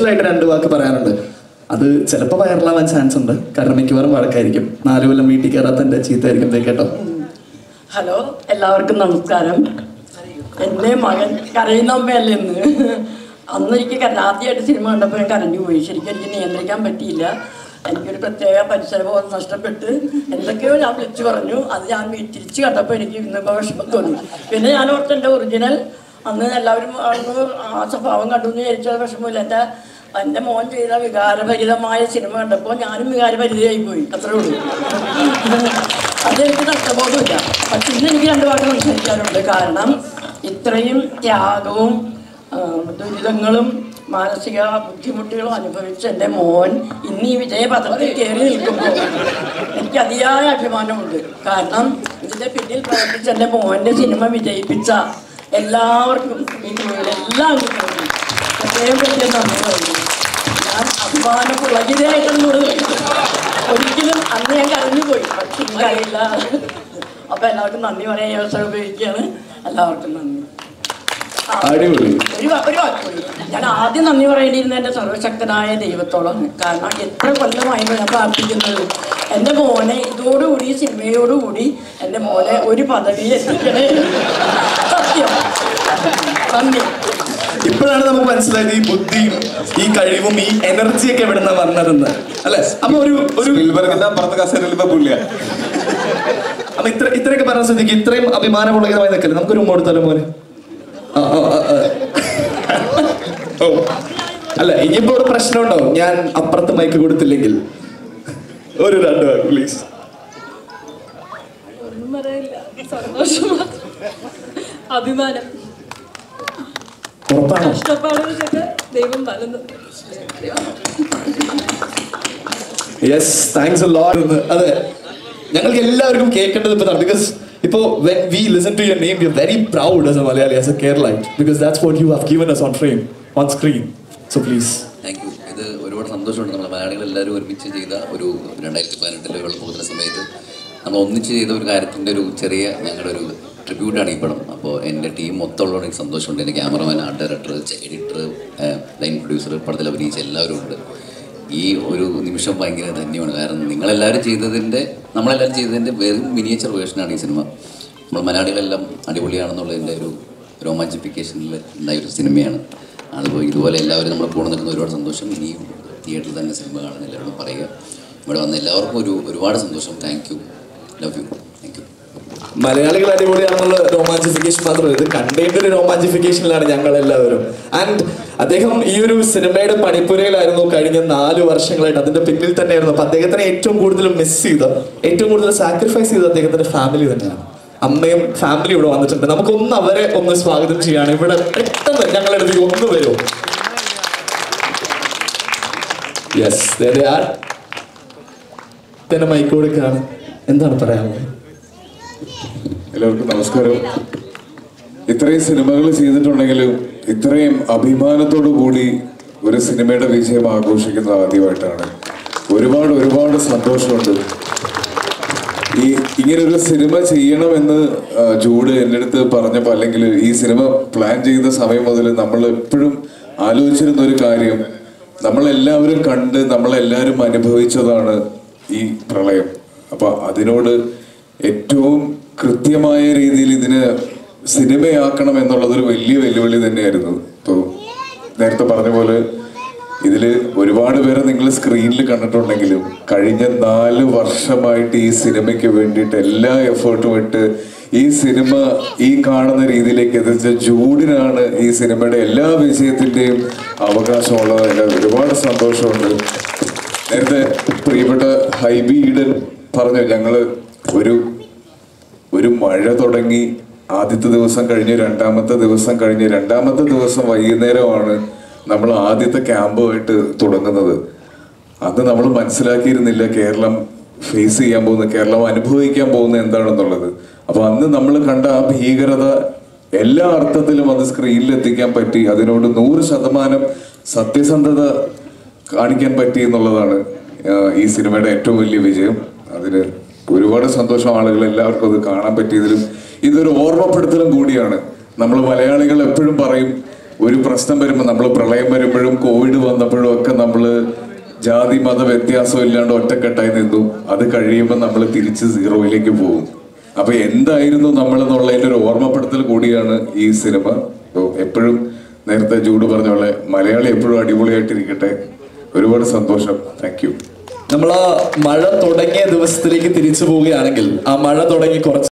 സ്പെഷ്യലായിട്ട് 2 വാക്ക് പറയാനുണ്ട്. അത് ചിലപ്പോൾ വൈറലാവാൻ ചാൻസ് ഉണ്ട്. കാരണം മിക്കവാറും വഴക്കായിരിക്കും. 4 കൊല്ലം വീട്ടിൽ കയറാത്തതിൻ്റെ ചീത്തയായിരിക്കും. കേട്ടോ. ഹലോ, എല്ലാവർക്കും നമസ്കാരം. എൻ്റെ മകൻ കരയുന്ന അമ്മയല്ലേ ഇന്ന്. അന്ന് എനിക്ക് ആദ്യമായിട്ട് സിനിമ കണ്ടപ്പോൾ ഞാൻ കരഞ്ഞു പോയി. ശരിക്കും എനിക്ക് നിയന്ത്രിക്കാൻ പറ്റിയില്ല. എനിക്കൊരു പ്രത്യേക പരിസരബോധം നഷ്ടപ്പെട്ട് എന്തൊക്കെയോ ഞാൻ വിളിച്ചു പറഞ്ഞു. അത് ഞാൻ തിരിച്ച് കണ്ടപ്പോൾ എനിക്ക് ഇന്നിപ്പോൾ വിഷമം തോന്നി. പിന്നെ ഞാൻ ഓർത്ത് എൻ്റെ ഒറിജിനൽ അന്ന് എല്ലാവരും ആ സ്വഭാവം കണ്ടു എന്ന് വിചാരിച്ചാൽ വിഷമമില്ല. എൻ്റെ മോൻ ചെയ്ത വികാരഭരിതമായ സിനിമ കണ്ടപ്പോൾ ഞാനും വികാരഭരിതയായി പോയി. അത്രേ ഉള്ളൂ. അതെനിക്ക് നഷ്ടബോധമില്ല. പക്ഷെ ഇന്ന് എനിക്ക് 2 വാക്ക് സംസാരിക്കാറുണ്ട്. കാരണം ഇത്രയും ത്യാഗവും ദുരിതങ്ങളും മാനസിക ബുദ്ധിമുട്ടുകളും അനുഭവിച്ച് എൻ്റെ മോൻ ഇന്ന് ഈ വിജയപഥത്തിൽ കയറി നിൽക്കുമ്പോൾ എനിക്ക് അതിയായ അഭിമാനമുണ്ട്. കാരണം ഇതിൻ്റെ പിന്നിൽ പ്രവർത്തിച്ച എൻ്റെ മോൻ്റെ സിനിമ വിജയിപ്പിച്ച എല്ലാവർക്കും ഈ എല്ലാം പ്രത്യേകം വലിയ നന്ദി പറയുന്നു. ഞാൻ അഭിമാനം പുളകിതയായിട്ടുള്ളത് ഒരിക്കലും അന്ന് ഞാൻ കരഞ്ഞുപോയി. പക്ഷെ എനിക്കറിയില്ല. അപ്പം എല്ലാവർക്കും നന്ദി പറയാൻ ഈ അവസരം ഉപയോഗിക്കുകയാണ്. എല്ലാവർക്കും നന്ദി. ഒരു വാക്കുകൂടി. ഞാൻ ആദ്യം നന്ദി പറയേണ്ടിയിരുന്ന എൻ്റെ സർവശക്തനായ ദൈവത്തോളം. കാരണം എത്ര കൊല്ലമായിരുന്നു ഞാൻ പ്രാർത്ഥിക്കുന്നത്, എൻ്റെ മോനെ ഇതോടുകൂടി സിനിമയോടുകൂടി എൻ്റെ മോനെ ഒരു പദവിയിൽ എത്തിക്കണേ. സത്യം. നന്ദി. ഇപ്പോഴാണ് നമുക്ക് മനസ്സിലായത് ഈ ബുദ്ധിയും ഈ കഴിവും ഈ എനർജിയൊക്കെ എവിടെ നിന്നാണ് വന്നതെന്ന്, അല്ലെ? അപ്പൊ അപ്പൊ ഇത്രയൊക്കെ പറഞ്ഞ സ്ഥിതിക്ക് ഇത്രയും അഭിമാനപുളകിതമായി നിൽക്കല്ലേ, നമുക്കൊരു കൊടുത്താലോ മോനെ? അല്ല, ഇനിയിപ്പോ ഒരു പ്രശ്നം ഉണ്ടാവും. ഞാൻ അപ്പുറത്ത് മൈക്ക് കൊടുത്തില്ലെങ്കിൽ ഒരു 2 വാക്ക് പ്ലീസ്. ഒന്നും പറയില്ല. സന്തോഷം, അഭിമാനം, കഷ്ടപ്പാടുകൾക്കൊക്കെ ദൈവം തരുന്നു. Yes, thanks a lot. അതെ, ഞങ്ങൾക്ക് എല്ലാവർക്കും കേൾക്കേണ്ടത് ഇപ്പൊ ബിക്കോസ് ഇപ്പോൾ when we listen to your name we are very proud as a Malayali, as a Keralite, because that's what you have given us on frame, on screen. So please. Thank you. ഇത് ഒരുപാട് സന്തോഷമുണ്ട്. നമ്മൾ മലയാളികൾ എല്ലാവരും ഒരുമിച്ച് ചെയ്ത ഒരു 2018 വെള്ളപ്പൊക്കത്തിൻ്റെ സമയത്ത് നമ്മൾ ഒന്നിച്ച് ചെയ്ത ഒരു കാര്യത്തിൻ്റെ ഒരു ചെറിയ ഞങ്ങളുടെ ഒരു ട്രിബ്യൂട്ടാണ് ഈ പടം. അപ്പോൾ എൻ്റെ ടീം മൊത്തമുള്ളവർക്ക് എനിക്ക് സന്തോഷമുണ്ട്. എൻ്റെ cameraman, art director, editor, line producer, പടത്തിൽ അഭിനയിച്ച എല്ലാവരും ഉണ്ട്. ഈ ഒരു നിമിഷം ഭയങ്കര ധന്യമാണ്. കാരണം നമ്മളെല്ലാവരും ചെയ്തതിൻ്റെ വെറും മിനിയേച്ചർ വേർഷനാണ് ഈ സിനിമ. നമ്മൾ മലയാളികളെല്ലാം അടിപൊളിയാണെന്നുള്ളതിൻ്റെ ഒരു രോമാഞ്ചിഫിക്കേഷനിൽ ഉണ്ടായൊരു സിനിമയാണ്. അതുപോലെ ഇതുപോലെ എല്ലാവരും നമ്മൾ കൂടെ നിൽക്കുന്ന ഒരുപാട് സന്തോഷം. ഇനിയും തിയേറ്ററിൽ തന്നെ സിനിമ കാണുന്ന എല്ലാവരോടും പറയുക. ഇവിടെ വന്ന എല്ലാവർക്കും ഒരുപാട് സന്തോഷം. Thank you, love you, thank you. മലയാളികൾ അടിപൊളിയാണെന്നുള്ള രോമാഞ്ചിഫിക്കേഷൻ മാത്രമല്ല, ഇത് കണ്ടേണ്ട ഒരു രോമാഞ്ചിഫിക്കേഷനിലാണ് ഞങ്ങളെല്ലാവരും. ആൻഡ് അദ്ദേഹം ഈ ഒരു സിനിമയുടെ പണിപ്പുരയിലായിരുന്നു കഴിഞ്ഞ 4 വർഷങ്ങളായിട്ട്. അതിന്റെ പിന്നിൽ തന്നെയായിരുന്നു. അപ്പൊ അദ്ദേഹത്തിനെ ഏറ്റവും കൂടുതൽ മിസ് ചെയ്ത, ഏറ്റവും കൂടുതൽ സാക്രിഫൈസ് ചെയ്ത അദ്ദേഹത്തിന്റെ ഫാമിലി തന്നെയാണ്. അമ്മയും ഫാമിലി ഇവിടെ വന്നിട്ടുണ്ട്. നമുക്കൊന്ന് അവരെ ഒന്ന് സ്വാഗതം ചെയ്യാണ്. ഇവിടെ പെട്ടെന്ന് ഞങ്ങളെടുത്ത് ഒന്ന് വരുമോ? യെസ്, തന്നെ മൈക്ക് കൊടുക്കുകയാണ്. എന്താണ് പറയാനുള്ളത്? എല്ലാവർക്കും നമസ്കാരം. ഇത്രയും സിനിമകൾ ചെയ്തിട്ടുണ്ടെങ്കിലും ഇത്രയും അഭിമാനത്തോടു കൂടി ഒരു സിനിമയുടെ വിജയം ആഘോഷിക്കുന്നത് ആദ്യമായിട്ടാണ്. ഒരുപാട് സന്തോഷമുണ്ട്. ഇങ്ങനൊരു സിനിമ ചെയ്യണമെന്ന് ജൂഡ് എൻ്റെ അടുത്ത് പറഞ്ഞപ്പോൾ, അല്ലെങ്കിൽ ഈ സിനിമ പ്ലാൻ ചെയ്ത സമയം മുതൽ നമ്മൾ എപ്പോഴും ആലോചിച്ചിരുന്ന ഒരു കാര്യം, നമ്മളെല്ലാവരും കണ്ട് നമ്മളെല്ലാവരും അനുഭവിച്ചതാണ് ഈ പ്രളയം. അപ്പൊ അതിനോട് ഏറ്റവും കൃത്യമായ രീതിയിൽ ഇതിനെ സിനിമയാക്കണം എന്നുള്ളതൊരു വലിയ വെല്ലുവിളി തന്നെയായിരുന്നു. ഇപ്പോൾ നേരത്തെ പറഞ്ഞ പോലെ ഇതിൽ ഒരുപാട് പേരെ നിങ്ങൾ സ്ക്രീനിൽ കണ്ടിട്ടുണ്ടെങ്കിലും കഴിഞ്ഞ 4 വർഷമായിട്ട് ഈ സിനിമയ്ക്ക് വേണ്ടിയിട്ട് എല്ലാ എഫേർട്ടും ഇട്ട് ഈ സിനിമ ഈ കാണുന്ന രീതിയിലേക്ക് എത്തിച്ച ജൂഡിനാണ് ഈ സിനിമയുടെ എല്ലാ വിജയത്തിൻ്റെയും അവകാശമുള്ളതിൽ ഒരുപാട് സന്തോഷമുണ്ട്. നേരത്തെ പ്രിയപ്പെട്ട ഹൈബി ഈഡൻ പറഞ്ഞു, ഞങ്ങൾ ഒരു മഴ തുടങ്ങി ആദ്യത്തെ ദിവസം കഴിഞ്ഞ് രണ്ടാമത്തെ ദിവസം വൈകുന്നേരമാണ് നമ്മൾ ആദ്യത്തെ ക്യാമ്പുമായിട്ട് തുടങ്ങുന്നത്. അത് നമ്മൾ മനസ്സിലാക്കിയിരുന്നില്ല കേരളം ഫേസ് ചെയ്യാൻ പോകുന്നത്, കേരളം അനുഭവിക്കാൻ പോകുന്നത് എന്താണെന്നുള്ളത്. അപ്പൊ അന്ന് നമ്മൾ കണ്ട ആ ഭീകരത എല്ലാ അർത്ഥത്തിലും അത് സ്ക്രീനിൽ എത്തിക്കാൻ പറ്റി. അതിനോട് 100% സത്യസന്ധത കാണിക്കാൻ പറ്റി എന്നുള്ളതാണ് ഈ സിനിമയുടെ ഏറ്റവും വലിയ വിജയം. അതിന് ഒരുപാട് സന്തോഷം. ആളുകൾ എല്ലാവർക്കും അത് കാണാൻ പറ്റിയതിലും ഇതൊരു ഓർമ്മപ്പെടുത്തലും കൂടിയാണ്. നമ്മൾ മലയാളികൾ എപ്പോഴും പറയും, ഒരു പ്രശ്നം വരുമ്പോൾ, നമ്മൾ പ്രളയം വരുമ്പോഴും കോവിഡ് വന്നപ്പോഴും ഒക്കെ നമ്മൾ ജാതി മത വ്യത്യാസം ഇല്ലാണ്ട് ഒറ്റക്കെട്ടായി നിന്നു. അത് കഴിയുമ്പോൾ നമ്മൾ തിരിച്ച് സീറോയിലേക്ക് പോകും. അപ്പൊ എന്തായിരുന്നു നമ്മളെന്നുള്ളതിൻ്റെ ഒരു ഓർമ്മപ്പെടുത്തൽ കൂടിയാണ് ഈ സിനിമ. എപ്പോഴും നേരത്തെ ജൂഡ് പറഞ്ഞ പോലെ മലയാളി എപ്പോഴും അടിപൊളിയായിട്ടിരിക്കട്ടെ. ഒരുപാട് സന്തോഷം. Thank you. നമ്മൾ ആ മഴ തുടങ്ങിയ ദിവസത്തിലേക്ക് തിരിച്ചു പോവുകയാണെങ്കിൽ, ആ മഴ തുടങ്ങി കുറച്ച്